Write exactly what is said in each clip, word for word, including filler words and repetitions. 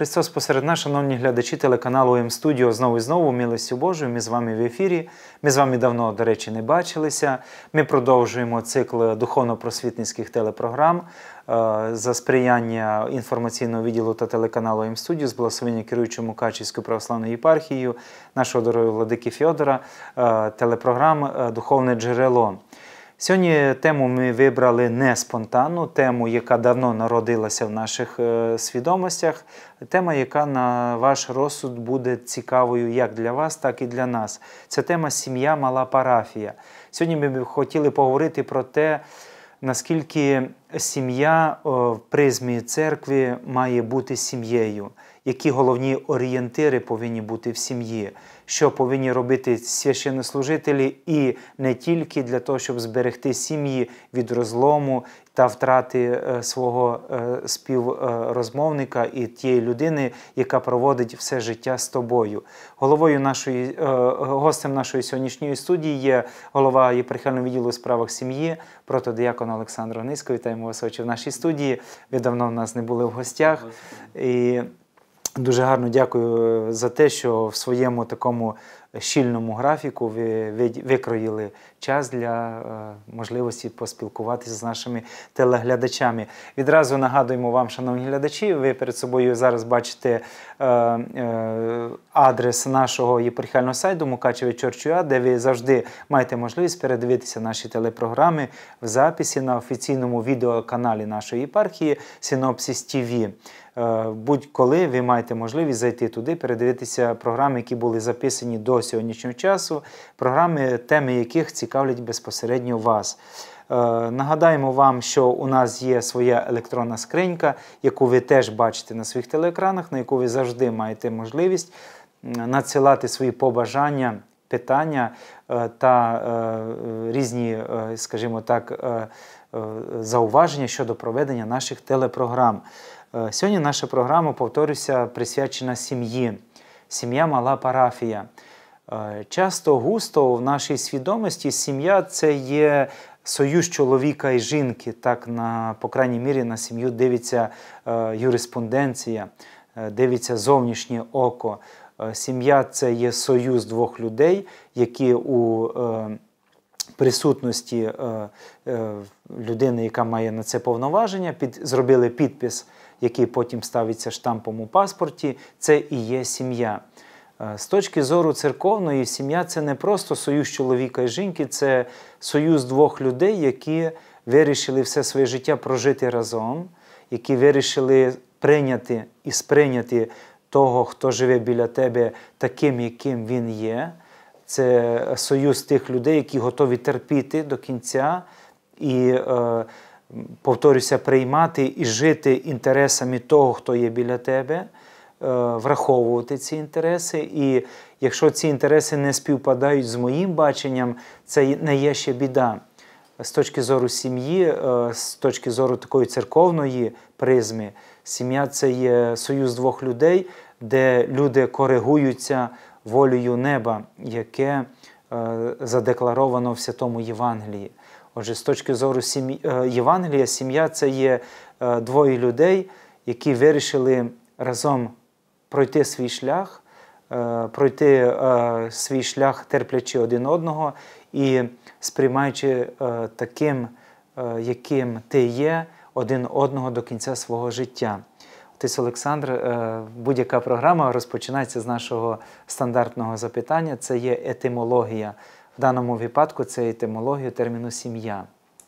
Христос посеред нас, шановні глядачі телеканалу М-студіо, знову і знову, милостю Божою, ми з вами в ефірі. Ми з вами давно, до речі, не бачилися. Ми продовжуємо цикл духовно-просвітницьких телепрограм за сприяння інформаційного відділу та телеканалу М-студіо з благословення керуючому Мукачівською православною єпархією, нашого дорогого владики Фьодора, телепрограм «Духовне джерело». Сьогодні тему ми вибрали не спонтанну, тему, яка давно народилася в наших свідомостях, тема, яка на ваш розсуд буде цікавою як для вас, так і для нас. Це тема «Сім'я, мала парафія». Сьогодні ми б хотіли поговорити про те, наскільки сім'я в призмі церкви має бути сім'єю, які головні орієнтири повинні бути в сім'ї, що повинні робити священнослужителі і не тільки для того, щоб зберегти сім'ї від розлому та втрати свого співрозмовника і тієї людини, яка проводить все життя з тобою. Головою нашої, гостем нашої сьогоднішньої студії є голова єпархіального відділу у справах сім'ї, протодиякон Олександр Онисько. Вітаємо вас, отче, в нашій студії. Ви давно в нас не були в гостях. І дуже гарно дякую за те, що в своєму такому щільному графіку ви викроїли час для можливості поспілкуватися з нашими телеглядачами. Відразу нагадуємо вам, шановні глядачі, ви перед собою зараз бачите адрес нашого єпархіального сайту Мукачеве Чорчуя, де ви завжди маєте можливість передивитися наші телепрограми в записі на офіційному відеоканалі нашої єпархії Синопсис ТВ. Будь-коли ви маєте можливість зайти туди, передивитися програми, які були записані до сьогоднішнього часу, програми, теми яких цікавлять безпосередньо вас. Нагадаємо вам, що у нас є своя електронна скринька, яку ви теж бачите на своїх телеекранах, на яку ви завжди маєте можливість надсилати свої побажання, питання та різні, скажімо так, зауваження щодо проведення наших телепрограм. Сьогодні наша програма, повторюся, присвячена сім'ї. Сім'я, мала парафія. Часто, густо в нашій свідомості сім'я – це є союз чоловіка і жінки. Так, на, по крайній мірі, на сім'ю дивиться е, юриспруденція, е, дивиться зовнішнє око. Е, сім'я – це є союз двох людей, які у е, присутності е, е, людини, яка має на це повноваження, під, зробили підпис, який потім ставиться штампом у паспорті, це і є сім'я. З точки зору церковної, сім'я – це не просто союз чоловіка і жінки, це союз двох людей, які вирішили все своє життя прожити разом, які вирішили прийняти і сприйняти того, хто живе біля тебе, таким, яким він є. Це союз тих людей, які готові терпіти до кінця і, е, повторюся, приймати і жити інтересами того, хто є біля тебе, враховувати ці інтереси, і якщо ці інтереси не співпадають з моїм баченням, це не є ще біда. З точки зору сім'ї, з точки зору такої церковної призми, сім'я – це є союз двох людей, де люди коригуються волею неба, яке задекларовано в Святому Євангелії. Отже, з точки зору Євангелія, сім'я – це є двоє людей, які вирішили разом пройти свій шлях, пройти свій шлях, терплячи один одного і сприймаючи таким, яким ти є, один одного до кінця свого життя. Отець Олександр, будь-яка програма розпочинається з нашого стандартного запитання, це є етимологія. В даному випадку це етимологія терміну «сім'я».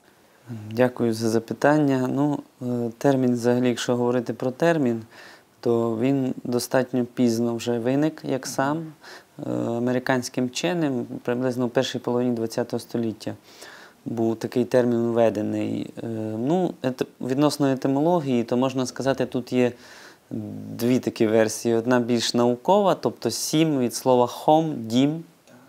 Дякую за запитання. Ну, термін, взагалі, якщо говорити про термін, то він достатньо пізно вже виник, як сам, американським вченим, приблизно в першій половині ХХ століття був такий термін введений. Ну, відносно етимології, то можна сказати, тут є дві такі версії. Одна більш наукова, тобто сім від слова «хом», «дім».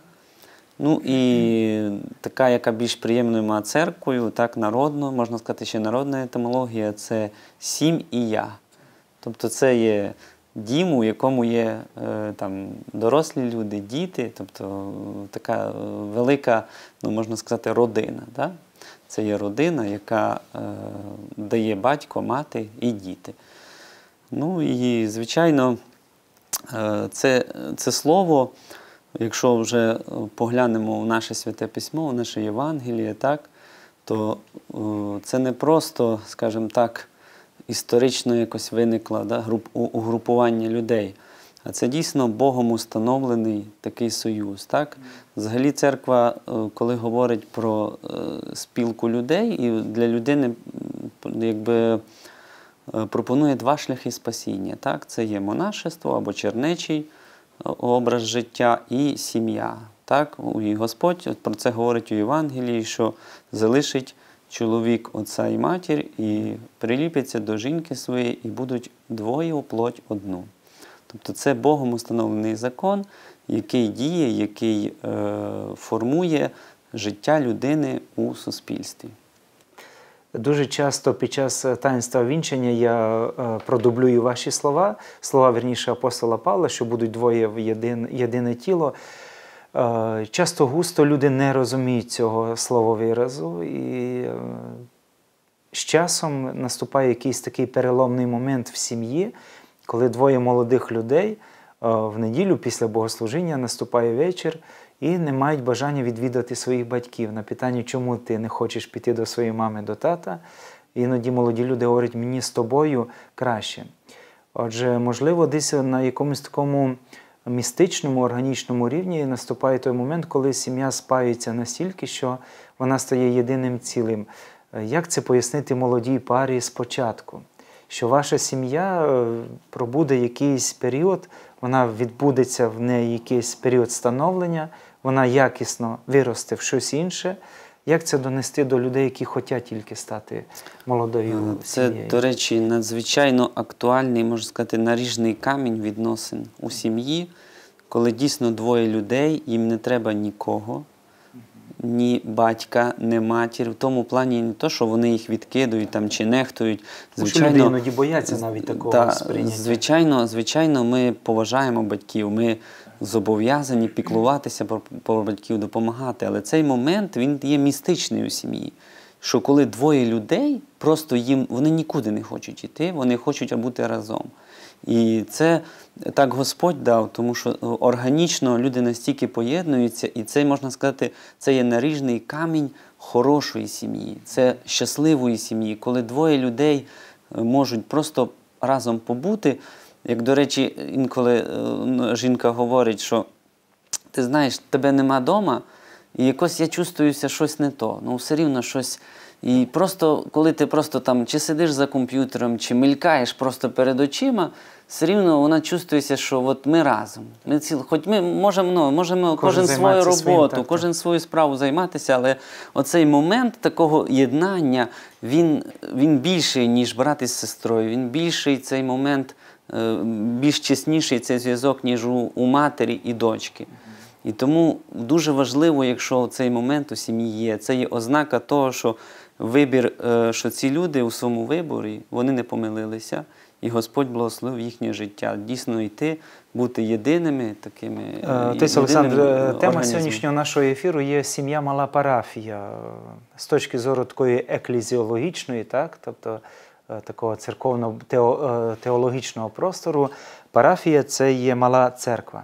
Ну і така, яка більш приємною має церквою, так, народно, можна сказати, ще народна етимологія – це «сім» і «я». Тобто це є дім, у якому є е, там, дорослі люди, діти, тобто така велика, ну, можна сказати, родина. Да? Це є родина, яка е, дає батько, мати і діти. Ну і, звичайно, це, це слово, якщо вже поглянемо в наше Святе Письмо, в наше Євангеліє, так, то це не просто, скажімо так, історично якось виникло, да, груп, угрупування людей, а це дійсно Богом установлений такий союз. Так? Взагалі церква, коли говорить про спілку людей, і для людини якби пропонує два шляхи спасіння. Так? Це є монашество або чернечий образ життя і сім'я. Так? І Господь про це говорить у Євангелії, що залишить чоловік отця і матір і приліпляться до жінки своєї і будуть двоє у плоть одну. Тобто це Богом установлений закон, який діє, який е, формує життя людини у суспільстві. Дуже часто під час таїнства вінчання я продублюю ваші слова, слова, вірніше, апостола Павла, що будуть двоє в єдин, єдине тіло. Часто густо люди не розуміють цього слововиразу, і з часом наступає якийсь такий переломний момент в сім'ї, коли двоє молодих людей в неділю після богослужіння наступає вечір і не мають бажання відвідати своїх батьків. На питання, чому ти не хочеш піти до своєї мами, до тата, іноді молоді люди говорять, мені з тобою краще. Отже, можливо, десь на якомусь такому містичному, органічному рівні наступає той момент, коли сім'я спаюється настільки, що вона стає єдиним цілим. Як це пояснити молодій парі спочатку? Що ваша сім'я пробуде якийсь період, вона відбудеться в неї якийсь період становлення, вона якісно виросте в щось інше. Як це донести до людей, які хочуть тільки стати молодою сім'єю? Це, до речі, надзвичайно актуальний, можна сказати, наріжний камінь відносин у сім'ї, коли дійсно двоє людей, їм не треба нікого, ні батька, ні матір. В тому плані не то, що вони їх відкидують там, чи нехтують. Звичайно, люди іноді бояться навіть такого та, сприйняття. Звичайно, звичайно, ми поважаємо батьків, ми зобов'язані піклуватися про, про батьків, допомагати. Але цей момент, він є містичний у сім'ї. Що коли двоє людей, просто їм, вони нікуди не хочуть йти, вони хочуть бути разом. І це так Господь дав, тому що органічно люди настільки поєднуються, і це, можна сказати, це є наріжний камінь хорошої сім'ї, це щасливої сім'ї, коли двоє людей можуть просто разом побути. Як, до речі, інколи жінка говорить, що ти знаєш, тебе нема вдома, і якось я чувствуюся щось не то, ну все рівно щось. І просто, коли ти просто там чи сидиш за комп'ютером, чи мелькаєш просто перед очима, все рівно вона чувствується, що от ми разом. Ми ціл, хоч ми можемо, ну, можемо кожен, кожен свою роботу, своїм, так, кожен свою справу займатися, але оцей момент такого єднання, він, він більший, ніж брат із сестрою, він більший цей момент, більш чесніший цей зв'язок, ніж у, у матері і дочки. І тому дуже важливо, якщо цей момент у сім'ї є, це є ознака того, що вибір, що ці люди у своєму виборі, вони не помилилися, і Господь благословив їхнє життя. Дійсно йти, бути єдиними такими. Отець Олександр, тема сьогоднішнього нашого ефіру є сім'я мала парафія. З точки зору такої еклезіологічної, так, тобто такого церковного теологічного простору, парафія – це є мала церква.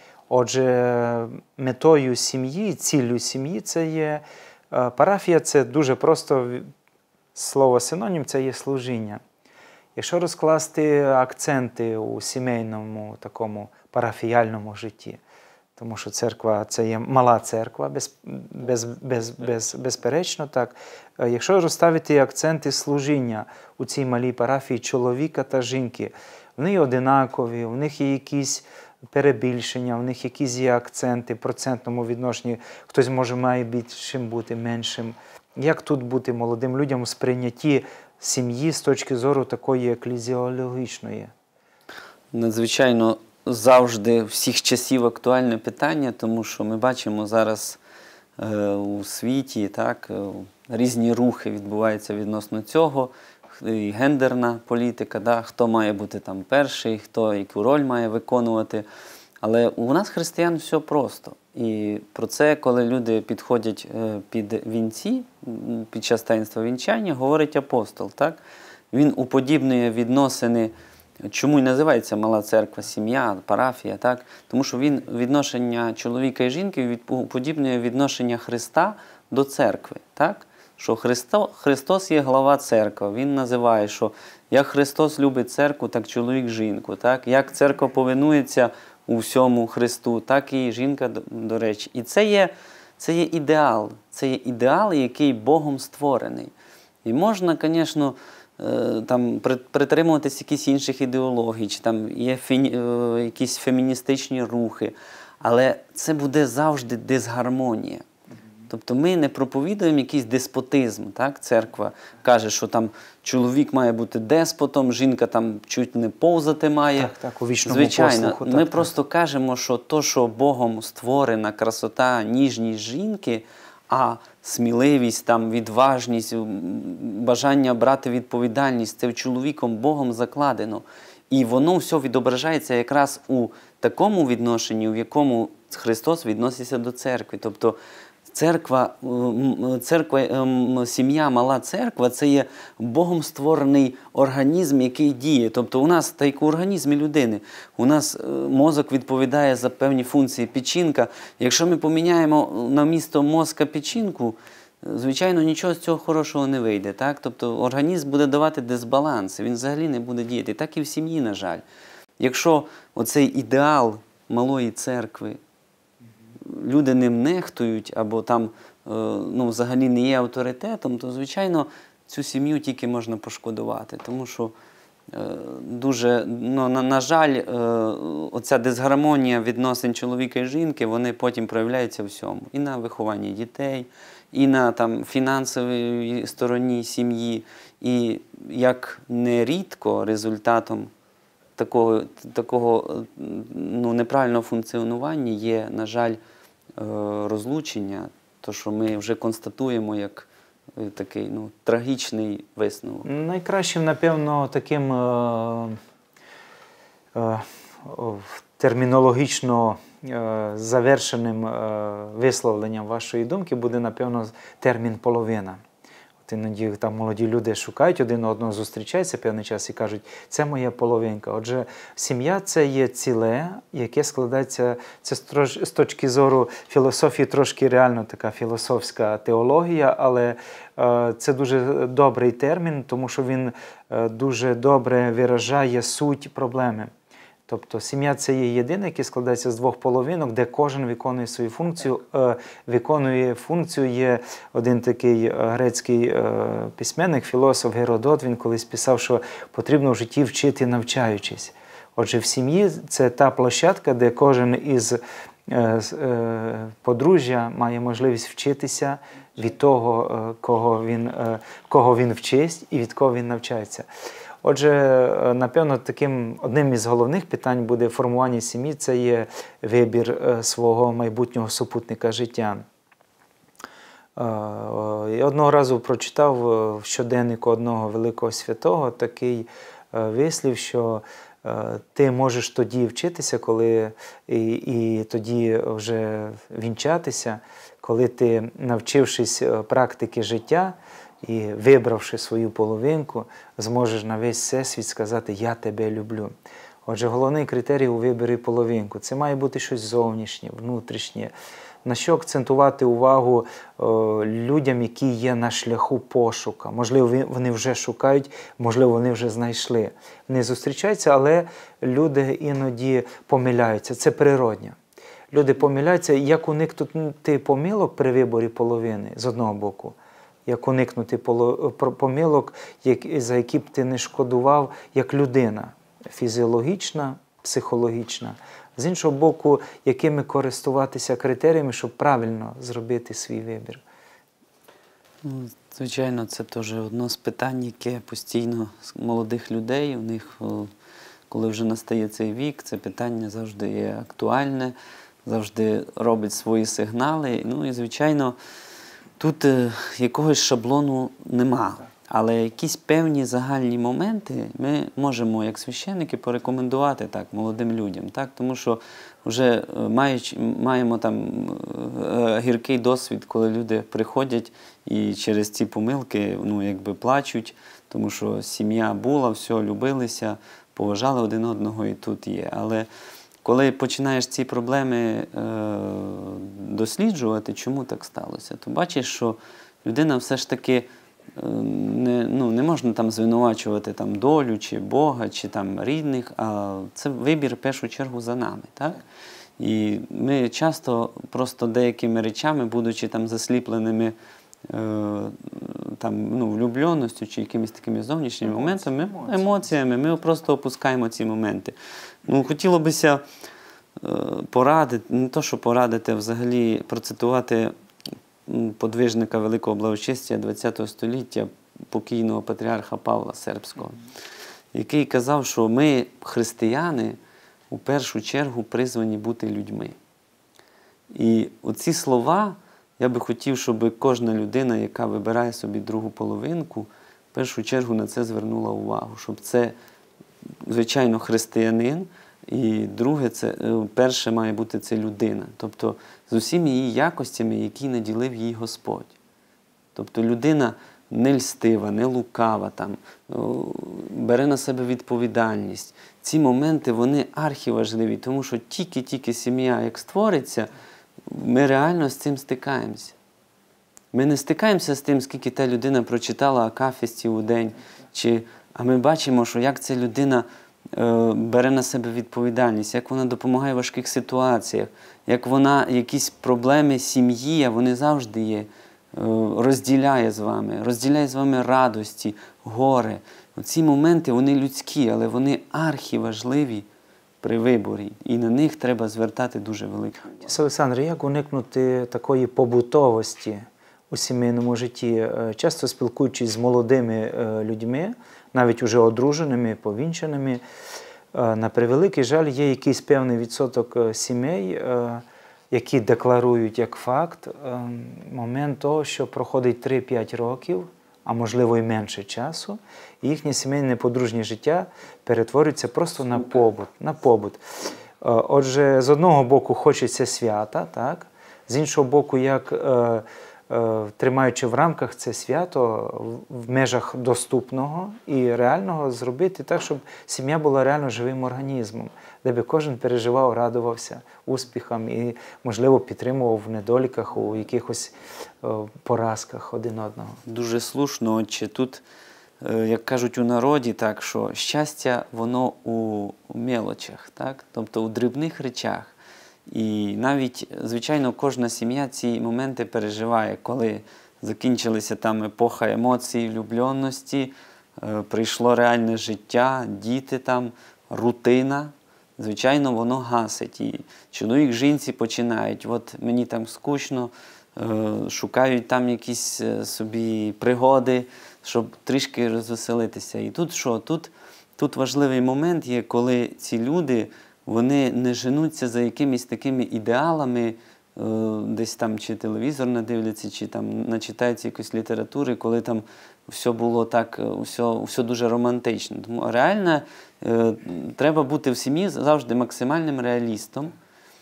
Отже, метою сім'ї, ціллю сім'ї – це є парафія, це дуже просто слово синонім, це є служіння. Якщо розкласти акценти у сімейному такому парафіяльному житті, тому що церква – це є мала церква, без, без, без, без, безперечно так. Якщо розставити акценти служіння у цій малій парафії чоловіка та жінки, вони одинакові, у них є якісь перебільшення, у них якісь є акценти в процентному відношенні, хтось може має більшим бути, меншим. Як тут бути молодим людям у сприйнятті сім'ї з точки зору такої еклезіологічної? Надзвичайно завжди всіх часів актуальне питання, тому що ми бачимо зараз е, у світі, так, різні рухи відбуваються відносно цього. І гендерна політика, да, хто має бути там перший, хто яку роль має виконувати. Але у нас, християн, все просто. І про це, коли люди підходять під вінці, під час таїнства вінчання, говорить апостол. Так? Він уподібнює відносини чому і називається мала церква, сім'я, парафія, так? Тому що він відношення чоловіка і жінки уподібнює відношення Христа до церкви, так? Що Христо, Христос є глава церкви. Він називає, що як Христос любить церкву, так чоловік жінку, так? Як церква повинується у всьому Христу, так і жінка, до, до речі. І це є, це є ідеал, це є ідеал, який Богом створений. І можна, звісно, там притримуватись якісь інших ідеологій, чи там є фені, якісь феміністичні рухи, але це буде завжди дисгармонія. Тобто ми не проповідуємо якийсь деспотизм, так? Церква каже, що там чоловік має бути деспотом, жінка там чуть не повзати має. Так, так, у вічному Звичайно, послуху, ми так, просто так. кажемо, що то, що Богом створена красота, ніжність жінки, а сміливість, там, відважність, бажання брати відповідальність, це в чоловіком Богом закладено. І воно все відображається якраз у такому відношенні, в якому Христос відноситься до церкви. Тобто церква, церква, сім'я, мала церква – це є Богом створений організм, який діє. Тобто у нас, та як у організмі людини, у нас мозок відповідає за певні функції, печінка. Якщо ми поміняємо на місто мозка печінку, звичайно, нічого з цього хорошого не вийде. Так? Тобто організм буде давати дисбаланс, він взагалі не буде діяти. Так і в сім'ї, на жаль. Якщо оцей ідеал малої церкви, люди ним нехтують, або там ну, взагалі не є авторитетом, то, звичайно, цю сім'ю тільки можна пошкодувати. Тому що дуже, ну, на, на жаль, оця дисгармонія відносин чоловіка і жінки, вони потім проявляються в всьому. І на вихованні дітей, і на там, фінансовій стороні сім'ї. І як нерідко результатом такого, такого ну, неправильного функціонування є, на жаль, розлучення, то, що ми вже констатуємо як такий ну, трагічний висновок. Найкращим, напевно, таким е, е, термінологічно е, завершеним е, висловленням вашої думки буде, напевно, термін «половина». От іноді там молоді люди шукають один одного, зустрічаються певний час і кажуть, це моя половинка. Отже, сім'я – це є ціле, яке складається, це з точки зору філософії трошки реально така філософська теологія, але е, це дуже добрий термін, тому що він е, дуже добре виражає суть проблеми. Тобто сім'я – це є єдине, яке складається з двох половинок, де кожен виконує свою функцію. Е, виконує функцію є один такий грецький е, письменник, філософ Геродот, він колись писав, що потрібно в житті вчити, навчаючись. Отже, в сім'ї – це та площадка, де кожен із е, е, подружжя має можливість вчитися від того, е, кого він, е, кого він вчить і від кого він навчається. Отже, напевно, таким одним із головних питань буде формування сім'ї – це є вибір свого майбутнього супутника життя. Я одного разу прочитав в щоденнику одного великого святого такий вислів, що ти можеш тоді вчитися, коли і, і тоді вже вінчатися, коли ти, навчившись практики життя, і вибравши свою половинку, зможеш на весь всесвіт сказати «Я тебе люблю». Отже, головний критерій у виборі половинку – це має бути щось зовнішнє, внутрішнє. На що акцентувати увагу о, людям, які є на шляху пошука. Можливо, вони вже шукають, можливо, вони вже знайшли. Вони зустрічаються, але люди іноді помиляються. Це природньо. Люди помиляються, як уникнути помилок при виборі половини, з одного боку. Як уникнути помилок, за які б ти не шкодував, як людина, фізіологічна, психологічна. З іншого боку, якими користуватися критеріями, щоб правильно зробити свій вибір. Звичайно, це теж одне з питань, яке постійно молодих людей, у них, коли вже настає цей вік, це питання завжди є актуальне, завжди робить свої сигнали. Ну і, звичайно, тут е, якогось шаблону нема, але якісь певні загальні моменти ми можемо, як священники, порекомендувати так, молодим людям. Так? Тому що вже мають, маємо там е, гіркий досвід, коли люди приходять і через ці помилки ну, якби плачуть, тому що сім'я була, все, любилися, поважали один одного і тут є. Але коли починаєш ці проблеми е, досліджувати, чому так сталося, то бачиш, що людина все ж таки не, ну, не можна там звинувачувати там, долю, чи Бога, чи там, рідних, а це вибір в першу чергу за нами. Так? І ми часто просто деякими речами, будучи там засліпленими е, там, ну, влюбленістю чи якимись такими зовнішніми моментами, емоціями, емоціями, ми просто опускаємо ці моменти. Ну, хотіло бися е, порадити, не то, що порадити, а взагалі процитувати подвижника великого благочестя ХХ століття, покійного патріарха Павла Сербського, який казав, що ми, християни, у першу чергу призвані бути людьми. І оці слова, я би хотів, щоб кожна людина, яка вибирає собі другу половинку, в першу чергу на це звернула увагу, щоб це, звичайно, християнин, і друге, це, перше має бути це людина. Тобто з усіма її якостями, які наділив їй Господь. Тобто людина не льстива, не лукава, там, бере на себе відповідальність. Ці моменти, вони архіважливі, тому що тільки-тільки сім'я, як створиться, ми реально з цим стикаємося. Ми не стикаємося з тим, скільки та людина прочитала акафістів у день, чи, а ми бачимо, що як ця людина бере на себе відповідальність, як вона допомагає в важких ситуаціях, як вона якісь проблеми сім'ї, а вони завжди є, розділяє з вами, розділяє з вами радості, горе. Ці моменти, вони людські, але вони архіважливі при виборі. І на них треба звертати дуже велику увагу. Отець Олександр, як уникнути такої побутовості у сімейному житті? Часто спілкуючись з молодими людьми, навіть уже одруженими, повінчаними, на превеликий жаль, є якийсь певний відсоток сімей, які декларують як факт момент того, що проходить три-п'ять років, а можливо і менше часу, і їхнє сімейне подружнє життя перетворюється просто на побут. На побут. Отже, з одного боку хочеться свята, так? З іншого боку, як тримаючи в рамках це свято, в межах доступного і реального, зробити так, щоб сім'я була реально живим організмом, де би кожен переживав, радувався успіхам і, можливо, підтримував в недоліках, у якихось поразках один одного. Дуже слушно, отче. Тут, як кажуть у народі, так, що щастя, воно у мелочах, так? Тобто у дрібних речах. І навіть, звичайно, кожна сім'я ці моменти переживає, коли закінчилася там епоха емоцій, влюбленості, е, прийшло реальне життя, діти там, рутина. Звичайно, воно гасить. І чоловік, жінці починають, от мені там скучно, е, шукають там якісь собі пригоди, щоб трішки розвеселитися. І тут що? Тут, тут важливий момент є, коли ці люди, вони не женуться за якимись такими ідеалами, десь там чи телевізор надивляться, чи там начитаються якоїсь літератури, коли там все було так, все, все дуже романтично. Тому реально треба бути в сім'ї завжди максимальним реалістом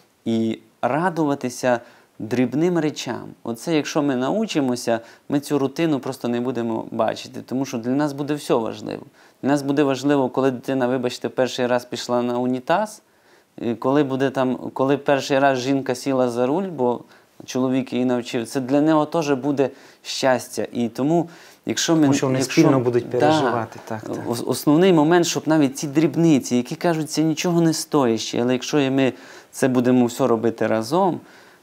і радуватися дрібним речам. Оце, якщо ми научимося, ми цю рутину просто не будемо бачити, тому що для нас буде все важливо. Для нас буде важливо, коли дитина, вибачте, перший раз пішла на унітаз, коли буде там, коли перший раз жінка сіла за руль, бо чоловік її навчив, це для нього теж буде щастя. І тому, якщо ми, тому що вони якщо, спільно будуть переживати. Да, так, так. Основний момент, щоб навіть ці дрібниці, які кажуть, це нічого не стоящі, але якщо ми це будемо все робити разом,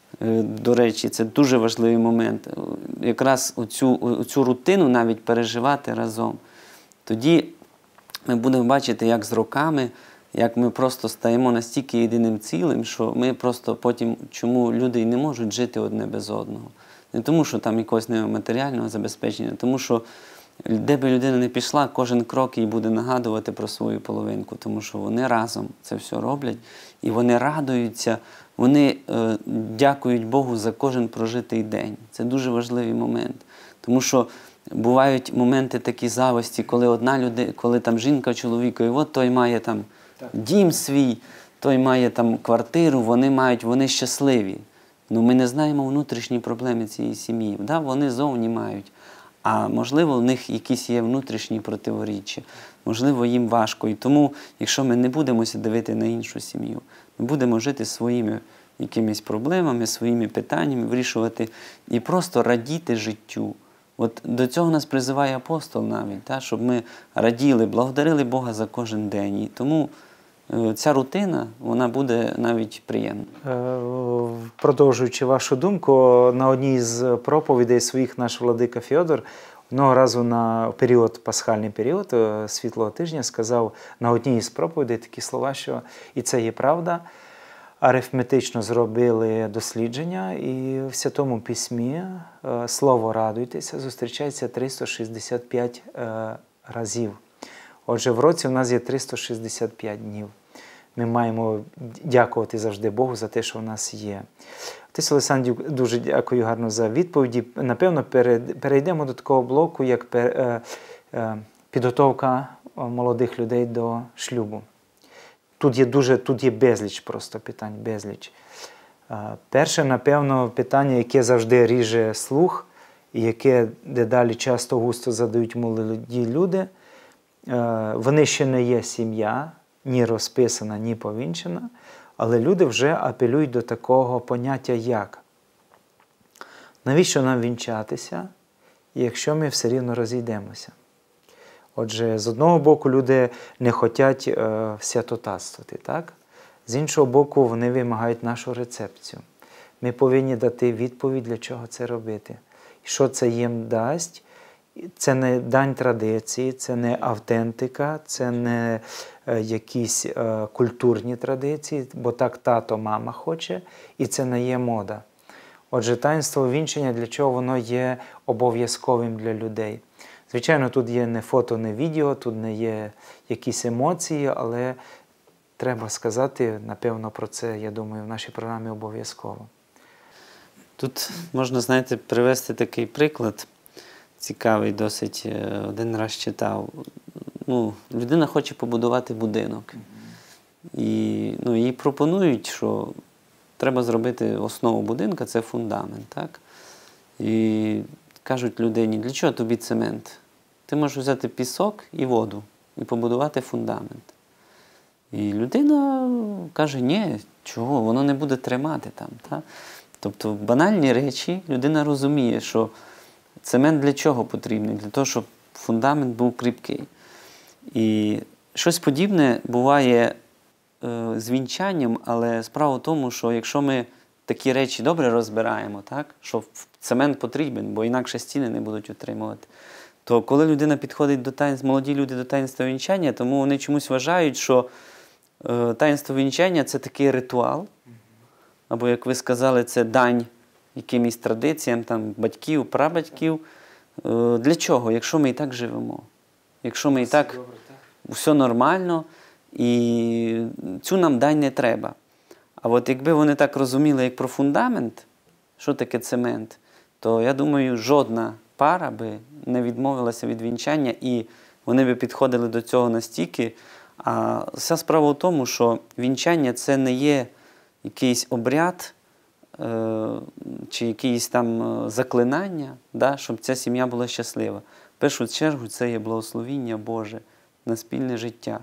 до речі, це дуже важливий момент, якраз оцю, оцю рутину навіть переживати разом. Тоді ми будемо бачити, як з роками, як ми просто стаємо настільки єдиним цілим, що ми просто потім, чому люди і не можуть жити одне без одного. Не тому, що там якогось немає матеріального забезпечення, а тому, що де би людина не пішла, кожен крок їй буде нагадувати про свою половинку, тому що вони разом це все роблять, і вони радуються, вони е, дякують Богу за кожен прожитий день. Це дуже важливий момент, тому що бувають моменти такі зависті, коли одна людина, коли там жінка чоловіка, і от той має там дім свій, той має там квартиру, вони мають, вони щасливі. Ну ми не знаємо внутрішні проблеми цієї сім'ї. Да, вони зовні мають. а можливо, в них якісь є внутрішні противоріччя, можливо, їм важко. І тому, якщо ми не будемо дивити на іншу сім'ю, ми будемо жити своїми якимись проблемами, своїми питаннями, вирішувати і просто радіти життю. От до цього нас призиває апостол навіть, та, щоб ми раділи, благодарили Бога за кожен день. І тому е, ця рутина, вона буде навіть приємна. Е, Продовжуючи вашу думку, на одній з проповідей своїх наш владика Феодор одного разу на період, пасхальний період, е, Світлого тижня, сказав на одній із проповідей такі слова, що і це є правда. Арифметично зробили дослідження, і в Святому Письмі е, слово «радуйтеся» зустрічається триста шістдесят п'ять е, разів. Отже, в році у нас є триста шістдесят п'ять днів. Ми маємо дякувати завжди Богу за те, що в нас є. Отець Олександр, дуже дякую гарно за відповіді. Напевно, перейдемо до такого блоку, як е, е, підготовка молодих людей до шлюбу. Тут є дуже, тут є безліч просто питань, безліч. Перше, напевно, питання, яке завжди ріже слух, і яке дедалі часто густо задають молоді люди, вони ще не є сім'я, ні розписана, ні повінчена, але люди вже апелюють до такого поняття як: навіщо нам вінчатися, якщо ми все рівно розійдемося? Отже, з одного боку, люди не хочуть е, святотатствувати, так? З іншого боку, вони вимагають нашу рецепцію. Ми повинні дати відповідь, для чого це робити. І що це їм дасть? Це не дань традиції, це не автентика, це не е, якісь е, культурні традиції, бо так тато, мама хоче, і це не є мода. Отже, таїнство вінчання, для чого воно є обов'язковим для людей? Звичайно, тут є не фото, не відео, тут не є якісь емоції, але треба сказати, напевно, про це, я думаю, в нашій програмі обов'язково. Тут можна, знаєте, привести такий приклад, цікавий досить, один раз читав. Ну, людина хоче побудувати будинок. І ну, їй пропонують, що треба зробити основу будинка, це фундамент, так? І кажуть людині, для чого тобі цемент? Ти можеш взяти пісок і воду і побудувати фундамент. І людина каже, ні, чого, воно не буде тримати там. Та? Тобто банальні речі людина розуміє, що цемент для чого потрібний? Для того, щоб фундамент був кріпкий. І щось подібне буває е, з вінчанням, але справа в тому, що якщо ми такі речі добре розбираємо, так, що цемент потрібен, бо інакше стіни не будуть утримувати, то коли людина підходить до таїнства, молоді люди до таїнства вінчання, тому вони чомусь вважають, що е, таїнство вінчання – це такий ритуал, або, як ви сказали, це дань якимось традиціям, там, батьків, прабатьків. Е, для чого? Якщо ми і так живемо, якщо ми і так, все нормально, і цю нам дань не треба. А от якби вони так розуміли, як про фундамент, що таке цемент, то, я думаю, жодна пара би не відмовилася від вінчання, і вони би підходили до цього настільки. А вся справа в тому, що вінчання – це не є якийсь обряд е, чи якісь там заклинання, да, щоб ця сім'я була щаслива. В першу чергу це є благословіння Боже на спільне життя.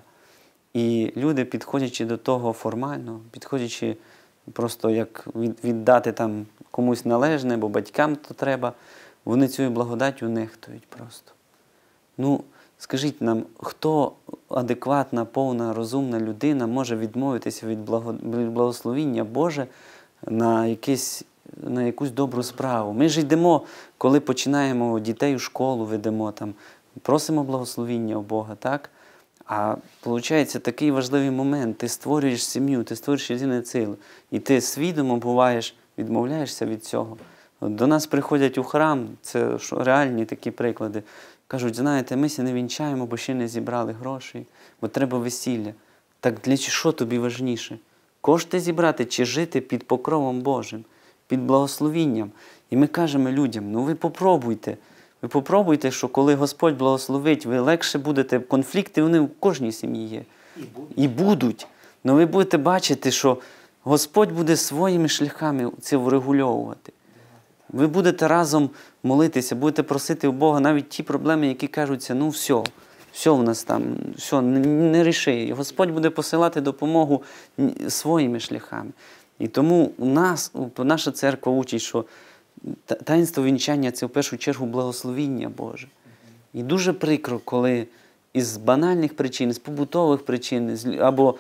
І люди, підходячи до того формально, підходячи просто як віддати там комусь належне, бо батькам то треба, вони цією благодаттю нехтують просто. Ну, скажіть нам, хто адекватна, повна, розумна людина може відмовитися від благословіння Боже на, якесь, на якусь добру справу? Ми ж йдемо, коли починаємо дітей у школу, ведемо там, просимо благословіння у Бога, так? А виходить такий важливий момент, ти створюєш сім'ю, ти створюєш єдине ціле, і ти свідомо буваєш, відмовляєшся від цього. От до нас приходять у храм, це реальні такі приклади, кажуть, знаєте, ми ся не вінчаємо, бо ще не зібрали грошей, бо треба весілля. Так для що тобі важніше? Кошти зібрати чи жити під покровом Божим, під благословінням? І ми кажемо людям, ну ви попробуйте, ви попробуйте, що коли Господь благословить, ви легше будете, конфлікти вони в кожній сім'ї є. І будуть. І будуть. Но ви будете бачити, що Господь буде своїми шляхами це врегульовувати. Ви будете разом молитися, будете просити у Бога навіть ті проблеми, які кажуться, ну все, все в нас там, все, не, не ріши. Господь буде посилати допомогу своїми шляхами. І тому у нас, наша церква учить, що таїнство вінчання – це в першу чергу благословіння Боже. І дуже прикро, коли із банальних причин, з побутових причин, або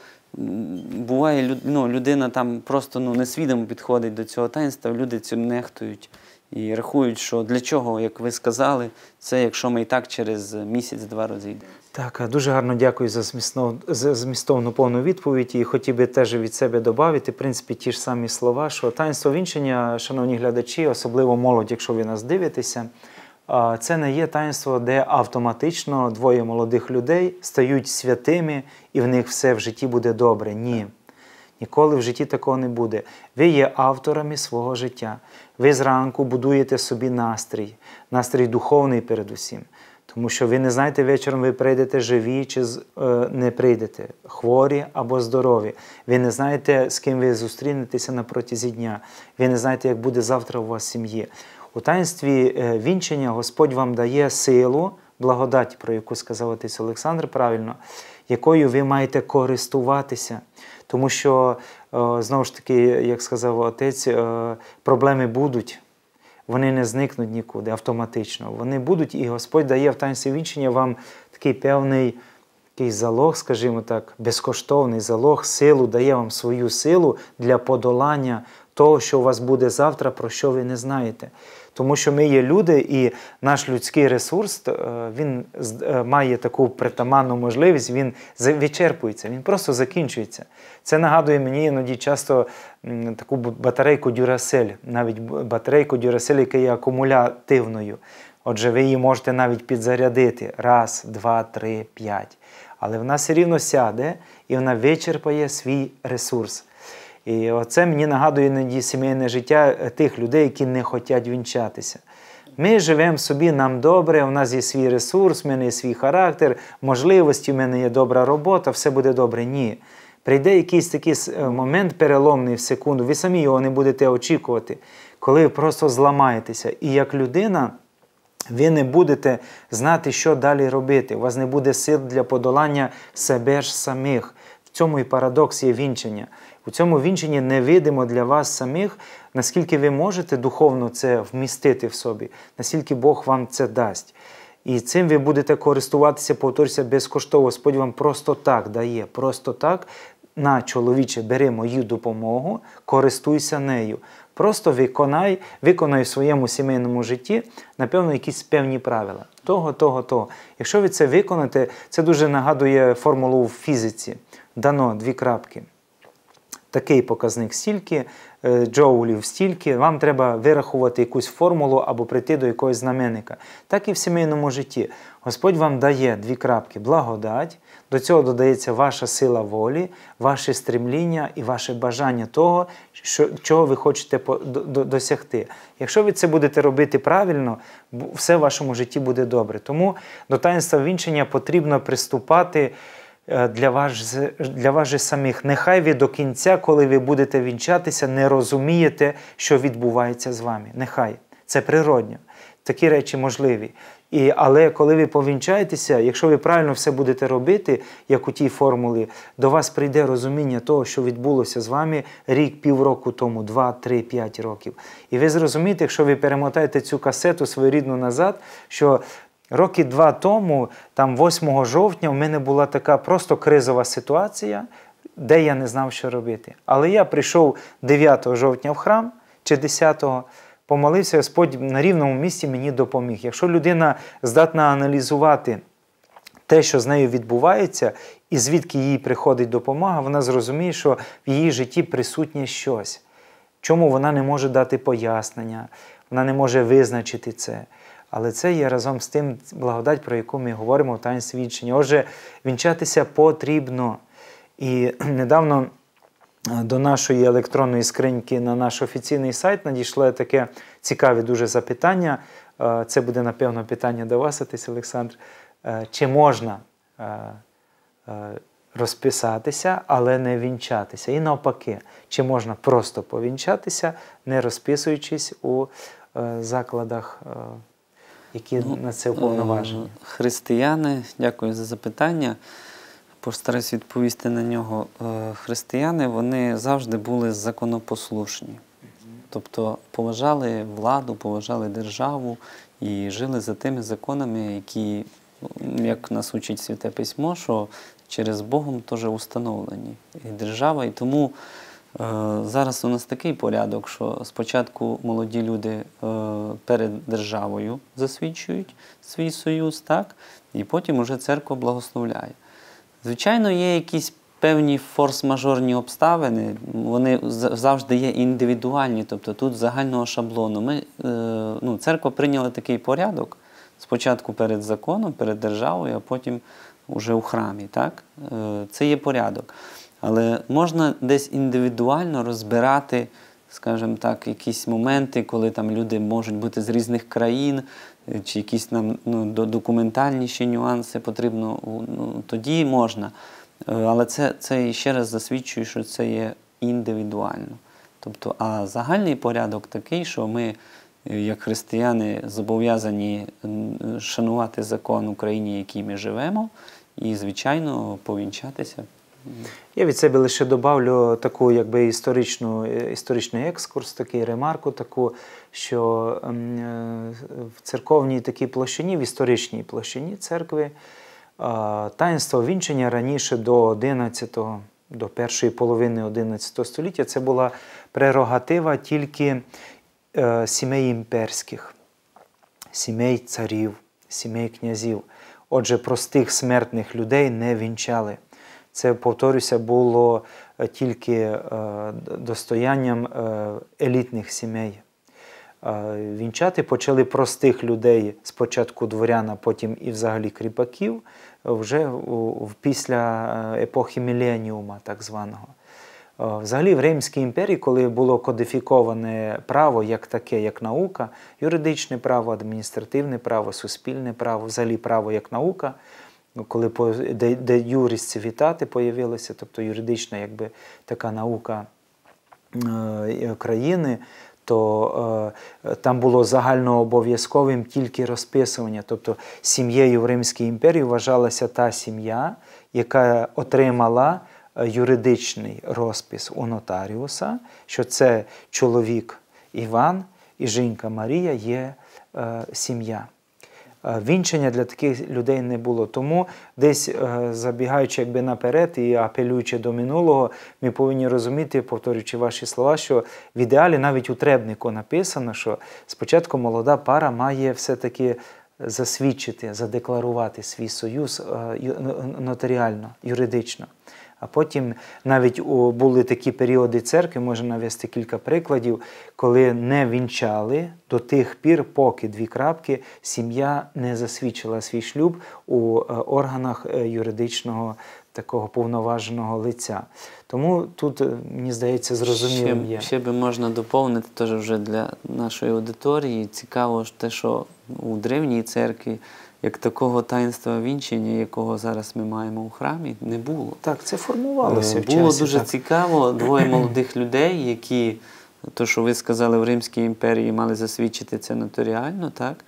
буває, ну, людина там просто ну, несвідомо підходить до цього таїнства, люди цим нехтують і рахують, що для чого, як ви сказали, це якщо ми і так через місяць-два розійдемо. Так, дуже гарно дякую за змістовну, за змістовну повну відповідь. І хотів би теж від себе додати, в принципі, ті ж самі слова, що таїнство вінчання, шановні глядачі, особливо молодь, якщо ви нас дивитеся, це не є таїнство, де автоматично двоє молодих людей стають святими і в них все в житті буде добре. Ні. Ніколи в житті такого не буде. Ви є авторами свого життя. Ви зранку будуєте собі настрій, настрій духовний передусім. Тому що ви не знаєте, вечором ви прийдете живі чи не прийдете, хворі або здорові. Ви не знаєте, з ким ви зустрінетеся на протязі дня. Ви не знаєте, як буде завтра у вас в сім'ї. У таїнстві вінчання Господь вам дає силу, благодать, про яку сказав отець Олександр правильно, якою ви маєте користуватися. Тому що, знову ж таки, як сказав отець, проблеми будуть. Вони не зникнуть нікуди автоматично. Вони будуть, і Господь дає в таїнстві вінчання вам такий певний такий залог, скажімо так, безкоштовний залог, силу, дає вам свою силу для подолання того, що у вас буде завтра, про що ви не знаєте. Тому що ми є люди, і наш людський ресурс, він має таку притаманну можливість, він вичерпується, він просто закінчується. Це нагадує мені іноді часто таку батарейку Duracell, навіть батарейку Duracell, яка є акумулятивною. Отже, ви її можете навіть підзарядити раз, два, три, п'ять. Але вона все рівно сяде, і вона вичерпає свій ресурс. І оце мені нагадує іноді сімейне життя тих людей, які не хочуть вінчатися. Ми живемо собі, нам добре, у нас є свій ресурс, в мене є свій характер, можливості, в мене є добра робота, все буде добре. Ні. Прийде якийсь такий момент переломний в секунду, ви самі його не будете очікувати, коли ви просто зламаєтеся. І як людина ви не будете знати, що далі робити. У вас не буде сил для подолання себе ж самих. В цьому і парадокс є вінчання. У цьому вінчанні невидимо для вас самих, наскільки ви можете духовно це вмістити в собі, наскільки Бог вам це дасть. І цим ви будете користуватися, повторюся, безкоштовно. Господь вам просто так дає, просто так, на, чоловіче, бери мою допомогу, користуйся нею. Просто виконай, виконай в своєму сімейному житті, напевно, якісь певні правила. Того, того, того. Якщо ви це виконаєте, це дуже нагадує формулу в фізиці. Дано дві крапки. Такий показник стільки, джоулів стільки, вам треба вирахувати якусь формулу або прийти до якогось знаменника. Так і в сімейному житті. Господь вам дає дві крапки – благодать, до цього додається ваша сила волі, ваше стремління і ваше бажання того, що, чого ви хочете досягти. Якщо ви це будете робити правильно, все в вашому житті буде добре. Тому до таїнства вінчання потрібно приступати Для вас, для вас же самих. Нехай ви до кінця, коли ви будете вінчатися, не розумієте, що відбувається з вами. Нехай. Це природньо. Такі речі можливі. І, але коли ви повінчаєтеся, якщо ви правильно все будете робити, як у тій формулі, до вас прийде розуміння того, що відбулося з вами рік, півроку тому, два, три, п'ять років. І ви зрозумієте, якщо ви перемотаєте цю касету своєрідну назад, що роки два тому, там восьмого жовтня, в мене була така просто кризова ситуація, де я не знав, що робити. Але я прийшов дев'ятого жовтня в храм, чи десятого, помолився, Господь на рівному місці мені допоміг. Якщо людина здатна аналізувати те, що з нею відбувається, і звідки їй приходить допомога, вона зрозуміє, що в її житті присутнє щось. Чому вона не може дати пояснення, вона не може визначити це. Але це є разом з тим благодать, про яку ми говоримо в таїнстві вінчання. Отже, вінчатися потрібно. І недавно до нашої електронної скриньки на наш офіційний сайт надійшло таке цікаве дуже запитання. Це буде, напевно, питання до вас, отець Олександр. Чи можна розписатися, але не вінчатися? І навпаки, чи можна просто повінчатися, не розписуючись у закладах, які Ну, на це уповноважені? Християни, дякую за запитання. Постараюсь відповісти на нього. Християни, вони завжди були законопослушні. Тобто поважали владу, поважали державу і жили за тими законами, які, як нас учить Святе Письмо, що через Богом теж установлені і держава. І тому е, зараз у нас такий порядок, що спочатку молоді люди е, перед державою засвідчують свій союз, так? І потім уже церква благословляє. Звичайно, є якісь певні форс-мажорні обставини, вони завжди є індивідуальні, тобто тут загального шаблону. Ми, е, ну, церква прийняла такий порядок, спочатку перед законом, перед державою, а потім уже у храмі. Так? Е, це є порядок. Але можна десь індивідуально розбирати, скажімо так, якісь моменти, коли там люди можуть бути з різних країн, чи якісь нам ну, документальніші нюанси потрібно, ну, тоді можна. Але це, це ще раз засвідчує, що це є індивідуально. Тобто, а загальний порядок такий, що ми, як християни, зобов'язані шанувати закон в країні, в якій ми живемо, і, звичайно, повінчатися. Я від себе лише добавлю таку якби історичну, історичний екскурс, такий ремарку таку, що в церковній такій площині, в історичній площині церкви, таїнство вінчання раніше до одинадцятого, до першої половини одинадцятого століття це була прерогатива тільки сімей імперських, сімей царів, сімей князів. Отже, простих смертних людей не вінчали. Це, повторюся, було тільки достоянням елітних сімей. Вінчати почали простих людей, спочатку дворян, а потім і взагалі кріпаків, вже після епохи міленіума, так званого. Взагалі в Римській імперії, коли було кодифіковане право як таке, як наука, юридичне право, адміністративне право, суспільне право, взагалі право як наука, коли де, де юрис цивітати появилися, тобто юридична якби така наука е, країни, то е, там було загальнообов'язковим тільки розписування. Тобто сім'єю в Римській імперії вважалася та сім'я, яка отримала юридичний розпис у нотаріуса, що це чоловік Іван і жінка Марія є е, сім'я. Вінчання для таких людей не було. Тому десь забігаючи якби наперед і апелюючи до минулого, ми повинні розуміти, повторюючи ваші слова, що в ідеалі навіть у требнику написано, що спочатку молода пара має все-таки засвідчити, задекларувати свій союз нотаріально, юридично. А потім навіть були такі періоди церкви, можна навести кілька прикладів, коли не вінчали до тих пір, поки, дві крапки, сім'я не засвідчила свій шлюб у органах юридичного такого повноваженого лиця. Тому тут, мені здається, зрозумілим є. Ще, ще би можна доповнити теж вже для нашої аудиторії. Цікаво те, що у древній церкві як такого таїнства вінчання, якого зараз ми маємо у храмі, не було. Так, це формувалося в часі. Було дуже так. цікаво, двоє молодих людей, які, то, що ви сказали, в Римській імперії мали засвідчити це нотаріально, так?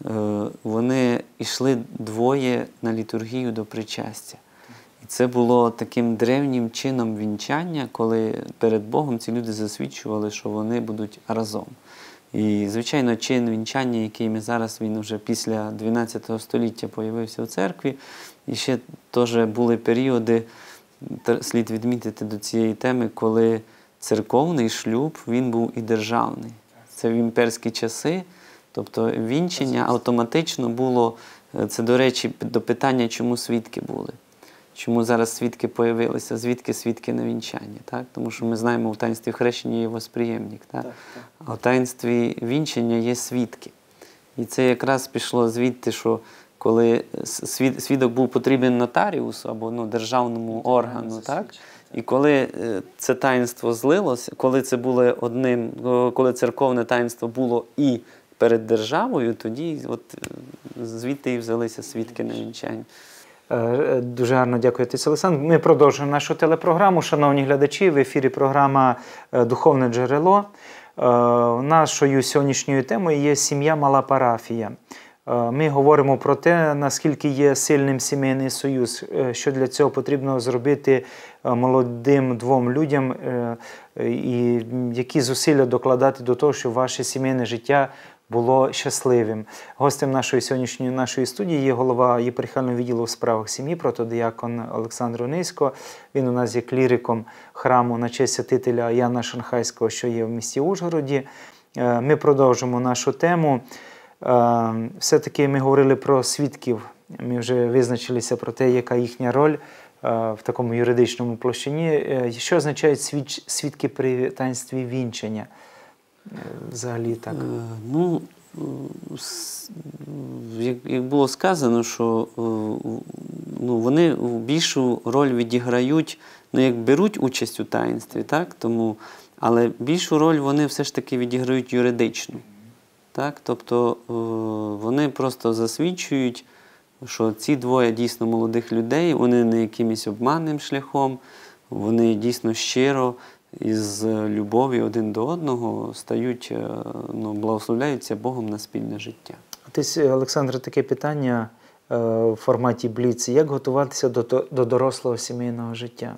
Вони йшли двоє на літургію до причастя. І це було таким древнім чином вінчання, коли перед Богом ці люди засвідчували, що вони будуть разом. І, звичайно, чин вінчання, який ми зараз, він вже після дванадцятого століття появився в церкві. І ще теж були періоди, слід відмітити до цієї теми, коли церковний шлюб, він був і державний. Це в імперські часи, тобто вінчення автоматично було, це, до речі, до питання, чому свідки були. Чому зараз свідки появилися? Звідки свідки на вінчання? Так? Тому що ми знаємо, в таїнстві хрещення є восприємник. Так? Так, так. А в таїнстві вінчання є свідки. І це якраз пішло звідти, що коли свідок був потрібен нотаріусу або ну, державному органу, так? І коли це таїнство злилося, коли це було одним, коли церковне таїнство було і перед державою, тоді от звідти і взялися свідки на вінчання. Дуже гарно дякую, отець Олександр. Ми продовжуємо нашу телепрограму. Шановні глядачі, в ефірі програма «Духовне джерело». Нашою сьогоднішньою темою є сім'я мала парафія. Ми говоримо про те, наскільки є сильним сімейний союз, що для цього потрібно зробити молодим двом людям і які зусилля докладати до того, щоб ваше сімейне життя було щасливим. Гостем нашої сьогоднішньої нашої студії є голова єпархіального відділу у справах сім'ї, протодиякон Олександр Онисько. Він у нас є кліриком храму на честь святителя Яна Шанхайського, що є в місті Ужгороді. Ми продовжимо нашу тему. Все-таки ми говорили про свідків. Ми вже визначилися про те, яка їхня роль в такому юридичному площині. Що означають свідки при таїнстві вінчання? Взагалі так. Ну, як було сказано, що ну, вони більшу роль відіграють, ну, як беруть участь у таїнстві, так? Тому, але більшу роль вони все ж таки відіграють юридичну. Так? Тобто вони просто засвідчують, що ці двоє дійсно молодих людей, вони не якимось обманним шляхом, вони дійсно щиро із любові один до одного стають, ну, благословляються Богом на спільне життя. Ось, Олександр, таке питання в форматі бліц. Як готуватися до, до дорослого сімейного життя?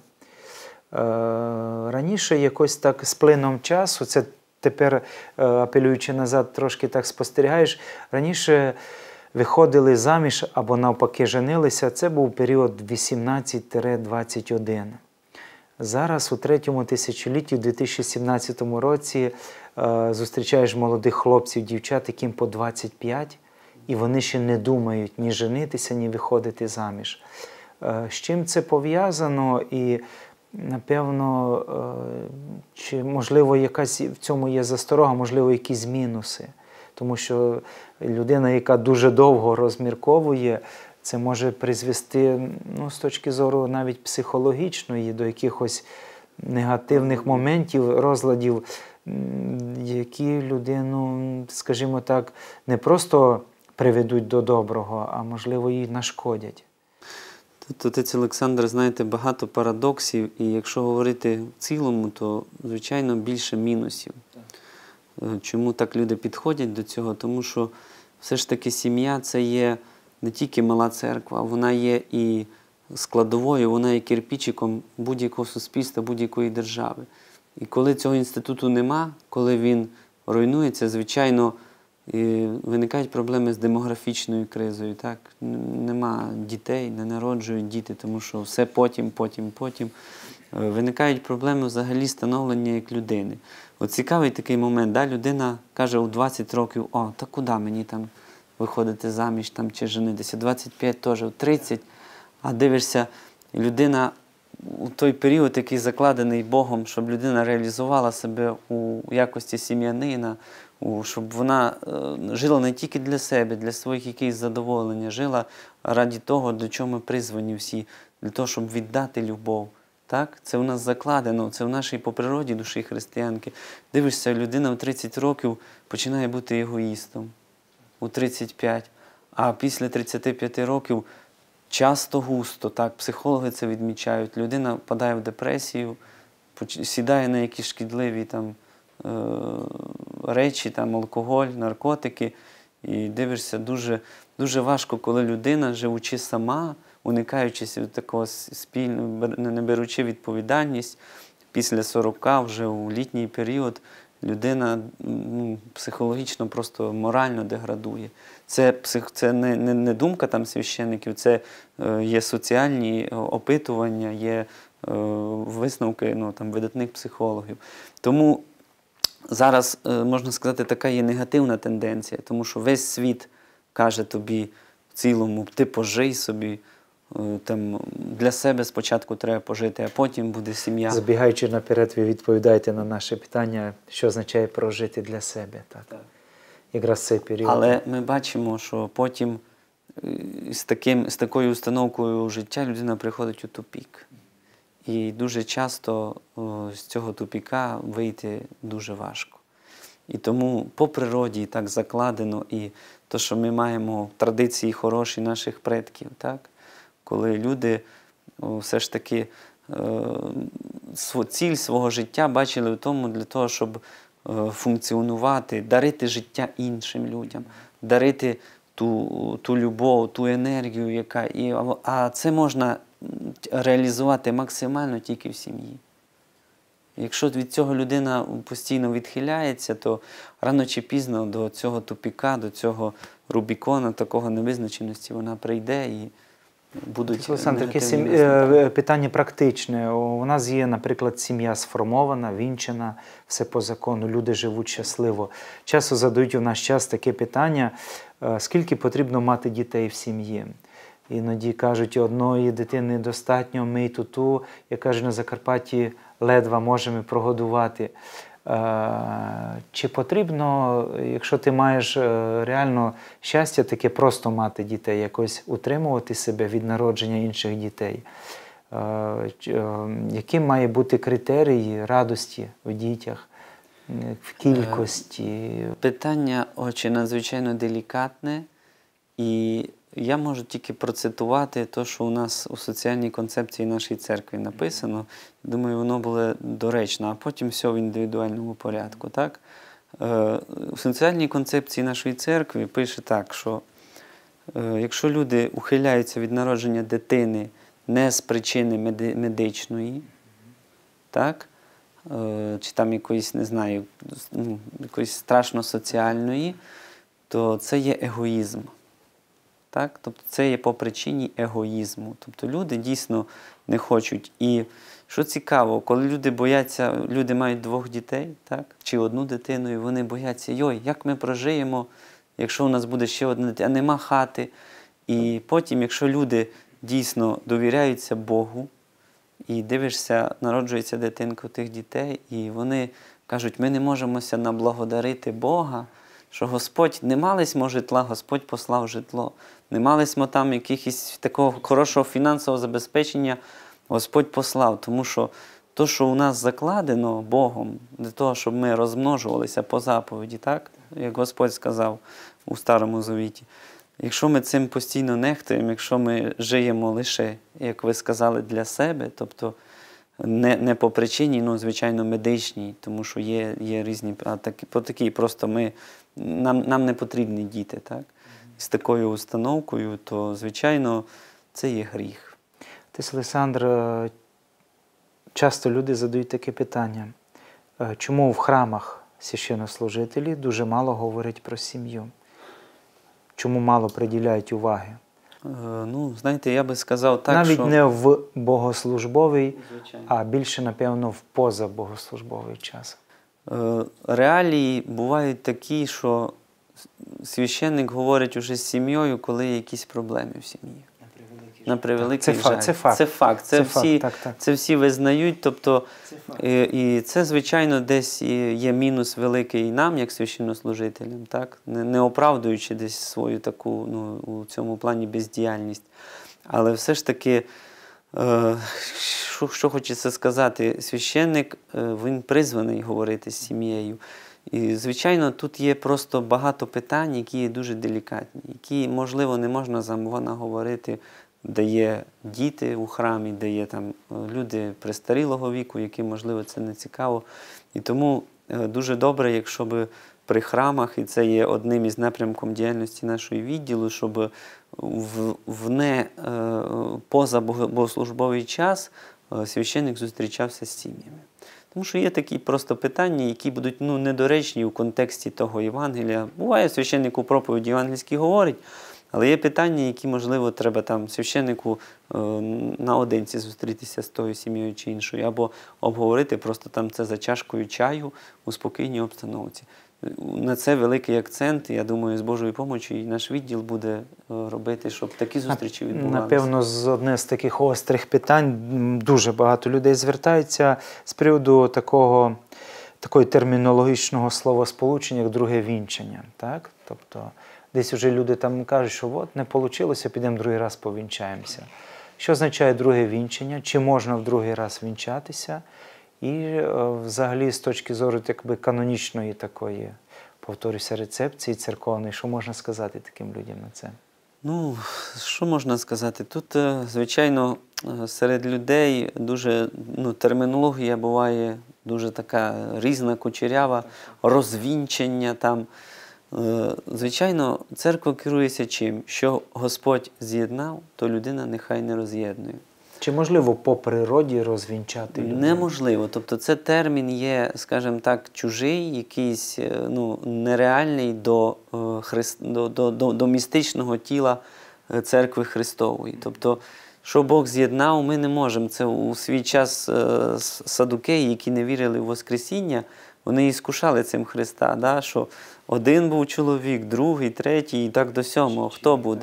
Раніше якось так з плином часу, це тепер, апелюючи назад, трошки так спостерігаєш, раніше виходили заміж або навпаки женилися, це був період вісімнадцять - двадцять один. Зараз у третьому тисячолітті, у дві тисячі сімнадцятому році, зустрічаєш молодих хлопців, дівчат, яким по двадцять п'ять, і вони ще не думають ні женитися, ні виходити заміж. З чим це пов'язано і, напевно, чи, можливо, якась в цьому є засторога, можливо, якісь мінуси. Тому що людина, яка дуже довго розмірковує, це може призвести, ну, з точки зору навіть психологічної, до якихось негативних моментів, розладів, які людину, скажімо так, не просто приведуть до доброго, а, можливо, їй нашкодять. Тут, отець Олександр, знаєте, багато парадоксів, і якщо говорити в цілому, то, звичайно, більше мінусів. Чому так люди підходять до цього? Тому що все ж таки сім'я – це є не тільки мала церква, вона є і складовою, вона є кирпичиком будь-якого суспільства, будь-якої держави. І коли цього інституту нема, коли він руйнується, звичайно, виникають проблеми з демографічною кризою. Так? Нема дітей, не народжують діти, тому що все потім, потім, потім. Виникають проблеми взагалі становлення як людини. От цікавий такий момент, да? Людина каже у двадцять років: о, та куди мені там виходити заміж там, чи женитися? двадцять п'ять теж, у тридцять. А дивишся, людина у той період, який закладений Богом, щоб людина реалізувала себе у якості сім'янина, щоб вона жила не тільки для себе, для своїх якихось задоволення, жила раді того, до чого ми призвані всі, для того, щоб віддати любов. Так? Це у нас закладено, це в нашій по природі душі християнки. Дивишся, людина в тридцять років починає бути егоїстом, у тридцять п'ять, а після тридцяти п'яти років часто густо, так, психологи це відмічають, людина впадає в депресію, сідає на якісь шкідливі там, е речі, там, алкоголь, наркотики, і дивишся, дуже, дуже важко, коли людина, живучи сама, уникаючи такого спільного, не беручи відповідальність, після сорока, вже у літній період, людина, ну, психологічно, просто морально деградує. Це, псих, це не, не, не думка там священників, це е, є соціальні опитування, є е, висновки, ну, там, видатних психологів. Тому зараз, е, можна сказати, така є негативна тенденція, тому що весь світ каже тобі в цілому: ти пожий собі, там, для себе спочатку треба пожити, а потім буде сім'я. Забігаючи наперед, ви відповідаєте на наше питання, що означає прожити для себе. Так. Так. Якраз цей період. Але ми бачимо, що потім з, таким, з такою установкою життя людина приходить у тупік. І дуже часто о, з цього тупіка вийти дуже важко. І тому по природі так закладено, і те, що ми маємо в традиції хороші наших предків, так? Коли люди о, все ж таки е, ціль свого життя бачили в тому, для того, щоб функціонувати, дарити життя іншим людям, дарити ту, ту любов, ту енергію, яка і, а це можна реалізувати максимально тільки в сім'ї. Якщо від цього людина постійно відхиляється, то рано чи пізно до цього тупіка, до цього Рубікона, такого невизначеності вона прийде і будуть Олександр, таке сім... результати. питання практичне. У нас є, наприклад, сім'я сформована, вінчана, все по закону, люди живуть щасливо. Часто задають у наш час таке питання, скільки потрібно мати дітей в сім'ї. Іноді кажуть, одної дитини достатньо, ми і туту, як кажуть, на Закарпатті ледве можемо прогодувати. Чи потрібно, якщо ти маєш реально щастя, таке просто мати дітей, якось утримувати себе від народження інших дітей? Які має бути критерії радості в дітях, в кількості? Питання, очі, надзвичайно делікатне, і я можу тільки процитувати те, що у нас у соціальній концепції нашої церкви написано. Думаю, воно було доречно, а потім все в індивідуальному порядку. Так? У соціальній концепції нашої церкви пише так, що якщо люди ухиляються від народження дитини не з причини медичної, так? Чи там якоїсь, не знаю, якоїсь страшно соціальної, то це є егоїзм. Так? Тобто це є по причині егоїзму. Тобто люди дійсно не хочуть. І що цікаво, коли люди бояться, люди мають двох дітей, так? Чи одну дитину, і вони бояться, йой, як ми прожиємо, якщо у нас буде ще одна дитина, а нема хати. І потім, якщо люди дійсно довіряються Богу, і дивишся, народжується дитинка у тих дітей, і вони кажуть, ми не можемося наблагодарити Бога, що Господь, не мались ми житла, Господь послав житло. Не мались ми там якихось такого хорошого фінансового забезпечення, Господь послав. Тому що то, що у нас закладено Богом, для того, щоб ми розмножувалися по заповіді, так? Як Господь сказав у Старому Завіті. Якщо ми цим постійно нехтуємо, якщо ми живемо лише, як ви сказали, для себе, тобто не, не по причині, ну, звичайно, медичній, тому що є, є різні, а такі, по такій просто ми, нам, нам не потрібні діти, так? З такою установкою, то, звичайно, це є гріх. Отець Олександр, часто люди задають таке питання, чому в храмах священнослужителі дуже мало говорять про сім'ю? Чому мало приділяють уваги? Е, ну, знаєте, я би сказав так, Навіть що... не в богослужбовий, Звичайно. а більше, напевно, в позабогослужбовий час. Е, реалії бувають такі, що священник говорить уже з сім'єю, коли є якісь проблеми в сім'ї. На превеликий це жаль. Факт, це факт. Це факт. Це, це, всі, факт. Так, так. це всі визнають. Тобто, і, і це, звичайно, десь є мінус великий нам, як священнослужителям, так? Не, не оправдуючи десь свою таку, ну, у цьому плані бездіяльність. Але все ж таки, е, що, що хочеться сказати, священник, е, він призваний говорити з сім'єю. І, звичайно, тут є просто багато питань, які є дуже делікатні, які, можливо, не можна замовно говорити, де є діти у храмі, де є там люди престарілого віку, яким, можливо, це не цікаво. І тому дуже добре, якщо б при храмах, і це є одним із напрямком діяльності нашої відділу, щоб в, в не поза богослужбовий час священник зустрічався з сім'ями. Тому що є такі просто питання, які будуть, ну, недоречні у контексті того Євангелія. Буває, священник у проповіді євангельській говорить, але є питання, які, можливо, треба там священнику е, наодинці зустрітися з тою сім'єю чи іншою, або обговорити просто там це за чашкою чаю у спокійній обстановці. На це великий акцент, я думаю, з Божою допомогою і наш відділ буде робити, щоб такі зустрічі відбувалися. Напевно, з одне з таких острих питань дуже багато людей звертаються з приводу такого, такої термінологічного словосполучення, як друге вінчання. Так? Тобто, десь вже люди там кажуть, що от не вийшло, підемо другий раз повінчаємося. Що означає друге вінчання? Чи можна в другий раз вінчатися? І взагалі з точки зору якби, канонічної такої, повторюся, рецепції церковної, що можна сказати таким людям на це? Ну, що можна сказати? Тут, звичайно, серед людей дуже, ну, термінологія буває дуже така різна, кучерява, розвінчення там. Е, Звичайно, церква керується чим? Що Господь з'єднав, то людина нехай не роз'єднує. Чи можливо по природі розвінчати людину? Неможливо. Тобто це термін є, скажімо так, чужий, якийсь е, ну, нереальний до, е, христ... до, до, до, до містичного тіла е, церкви Христової. Тобто, що Бог з'єднав, ми не можемо. Це у свій час е, с- садукеї, які не вірили в Воскресіння, вони іскушали цим Христа, да? Що один був чоловік, другий, третій, і так до сьомого. Хто буде?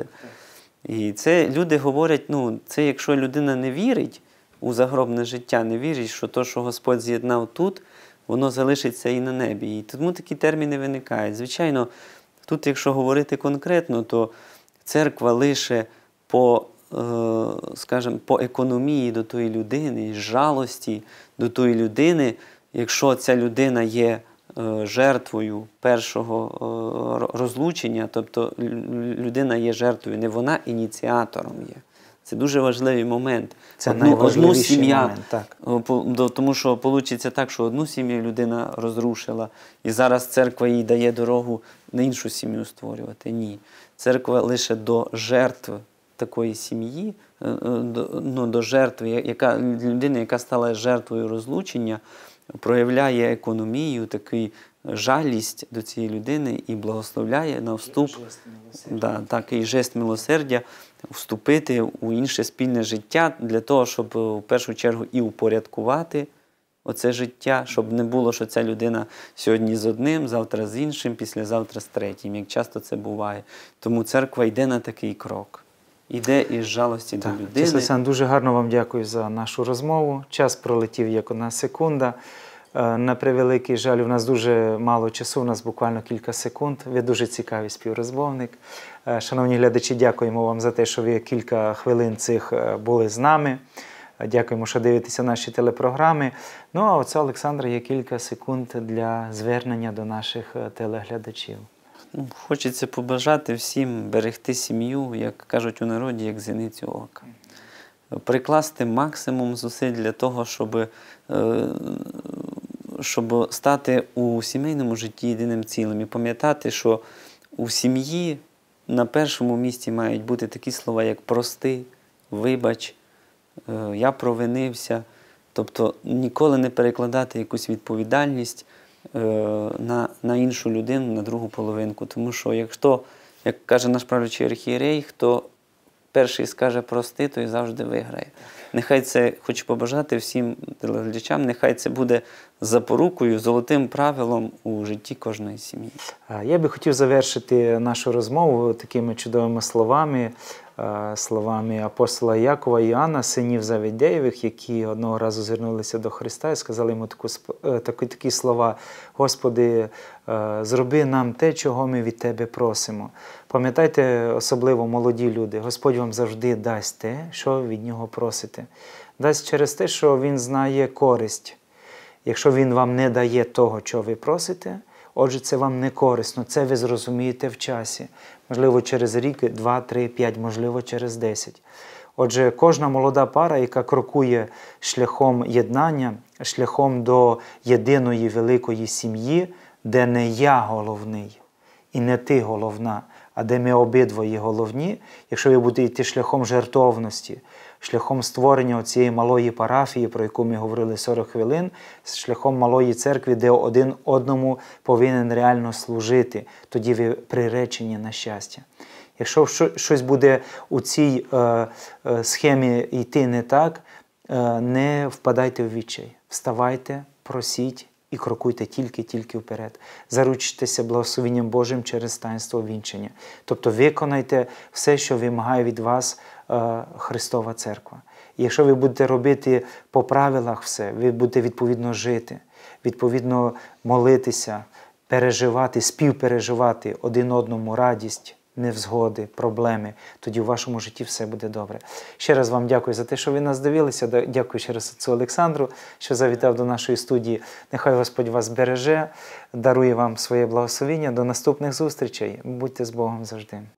І це люди говорять, ну, це якщо людина не вірить у загробне життя, не вірить, що то, що Господь з'єднав тут, воно залишиться і на небі. І тому такі терміни виникають. Звичайно, тут, якщо говорити конкретно, то церква лише по, е, скажімо, по економії до тої людини, жалості до тої людини, якщо ця людина є жертвою першого розлучення, тобто людина є жертвою, не вона ініціатором є. Це дуже важливий момент. Це одну, одну сім'я, момент, так. Тому що вийде так, що одну сім'ю людина розрушила, і зараз церква їй дає дорогу на іншу сім'ю створювати. Ні. Церква лише до жертв такої сім'ї, до, ну, до жертви, яка, людини, яка стала жертвою розлучення, проявляє економію, таку жалість до цієї людини і благословляє на вступ, да, такий жест милосердя, вступити у інше спільне життя для того, щоб в першу чергу і упорядкувати оце життя, щоб не було, що ця людина сьогодні з одним, завтра з іншим, післязавтра з третім, як часто це буває. Тому церква йде на такий крок. Іде із жалості так, до людини. Отець Олександр, дуже гарно вам дякую за нашу розмову. Час пролетів як одна секунда. На превеликий жаль, у нас дуже мало часу, у нас буквально кілька секунд. Ви дуже цікавий співрозмовник. Шановні глядачі, дякуємо вам за те, що ви кілька хвилин цих були з нами. Дякуємо, що дивитеся наші телепрограми. Ну, а отця Олександра є кілька секунд для звернення до наших телеглядачів. Хочеться побажати всім берегти сім'ю, як кажуть у народі, як зіницю ока. Прикласти максимум зусиль для того, щоб, щоб стати у сімейному житті єдиним цілим. І пам'ятати, що у сім'ї на першому місці мають бути такі слова, як «прости», «вибач», «я провинився». Тобто ніколи не перекладати якусь відповідальність на, на іншу людину, на другу половинку. Тому що якщо, як каже наш правлячий архієрей, хто перший скаже «прости», той завжди виграє. Нехай це, хочу побажати всім телеглядачам, нехай це буде запорукою, золотим правилом у житті кожної сім'ї. Я би хотів завершити нашу розмову такими чудовими словами, словами апостола Якова і Іоанна, синів Завідеєвих, які одного разу звернулися до Христа і сказали йому таку, такі, такі слова: «Господи, зроби нам те, чого ми від Тебе просимо». Пам'ятайте, особливо молоді люди, Господь вам завжди дасть те, що ви від Нього просите. Дасть через те, що Він знає користь. Якщо Він вам не дає того, що ви просите, отже, це вам не корисно, це ви зрозумієте в часі. Можливо, через рік, два, три, п'ять, можливо, через десять. Отже, кожна молода пара, яка крокує шляхом єднання, шляхом до єдиної великої сім'ї, де не я головний і не ти головна, а де ми обидва є головні, якщо ви будете йти шляхом жертовності, шляхом створення цієї малої парафії, про яку ми говорили сорок хвилин, шляхом малої церкви, де один одному повинен реально служити, тоді ви приречені на щастя. Якщо щось буде у цій е, е, схемі йти не так, е, не впадайте в відчай. Вставайте, просіть і крокуйте тільки-тільки вперед. Заручтеся благословенням Божим через таїнство вінчання. Тобто виконайте все, що вимагає від вас е, Христова Церква. І якщо ви будете робити по правилах все, ви будете відповідно жити, відповідно молитися, переживати, співпереживати один одному радість, невзгоди, проблеми, тоді в вашому житті все буде добре. Ще раз вам дякую за те, що ви нас дивилися. Дякую ще раз отцю Олександру, що завітав до нашої студії. Нехай Господь вас береже, дарує вам своє благословення. До наступних зустрічей. Будьте з Богом завжди.